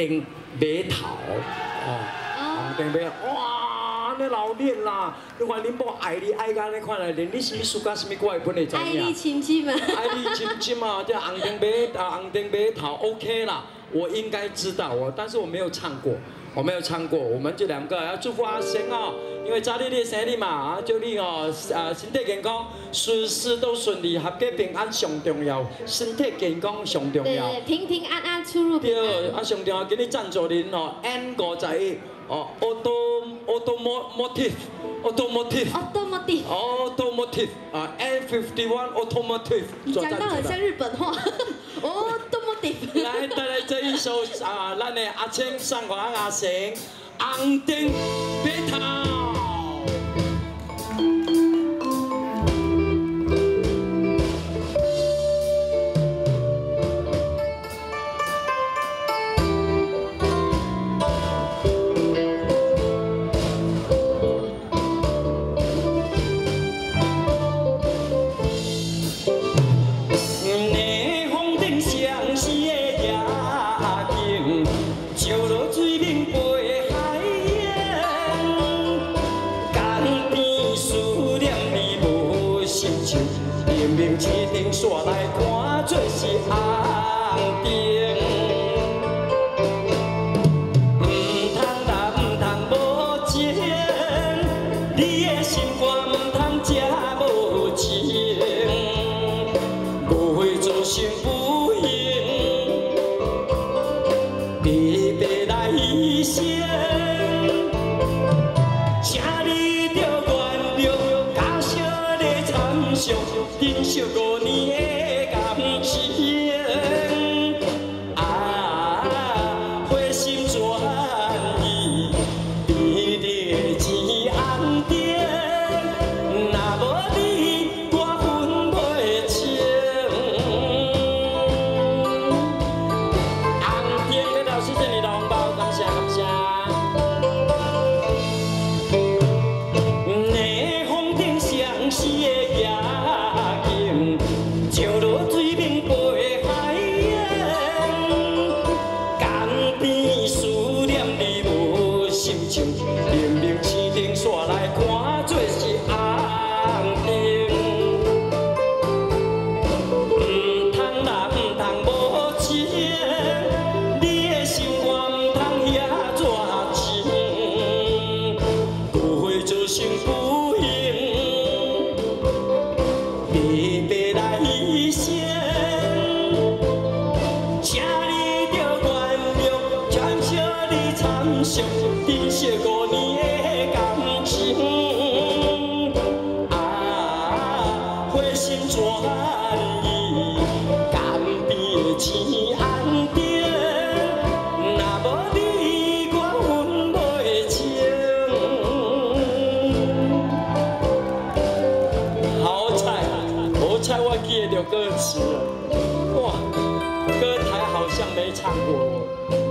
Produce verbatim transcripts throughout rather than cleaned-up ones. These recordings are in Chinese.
顶码头哦，红顶码哇，你老练啦！你看恁某爱你爱甲你看来，连你是输甲什么怪本会知影？ 爱你亲亲嘛， 爱你亲亲嘛，这红顶码啊红顶码头 OK 啦，我应该知道我，但是我没有唱过。 我没有唱过，我们这两个要祝福阿贤哦，因为早日你生日嘛，啊，祝你哦，啊，身体健康，事事都顺利，合格平安上重要，身体健康上重要。 对，平平安安出入平安。 对，啊，上重要，今日赞助您哦 ，N 五十一哦 ，auto automotive automotive automotive automotive 啊 ，N fifty one automotive。 你讲到很像日本话，automotive。 来，带来这一首啊，咱的阿青送给阿成，红顶码头。 煞来看做是红顶，唔通答唔通无情，你的心肝唔通食无情，误会造成不幸，白白来牺牲，请你着原谅，假小的惨伤，珍惜五年。 珍惜五年的感情，啊，花心全意，干边的钱红顶，若无你我分袂清。好彩，好彩我记得歌词了，哇，歌台好像没唱过。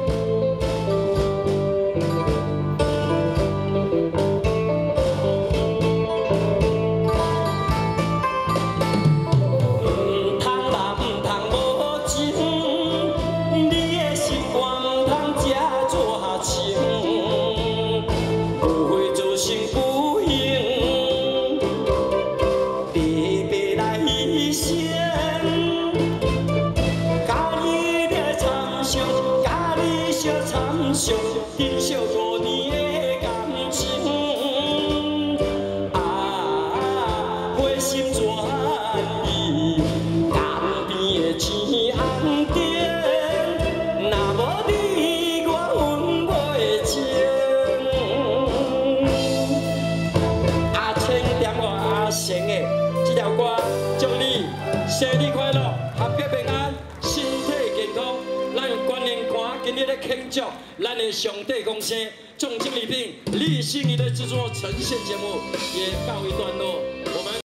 珍惜五年的感情，啊，花心全意，干边的钱红顶，若无你我分袂清。阿青点我阿成的这条歌，祝你生日快乐，合格平安，身体健康。咱用观念看，今日咧庆祝。 咱的上帝公司重金礼品，立信仪的制作呈现节目也告一段落。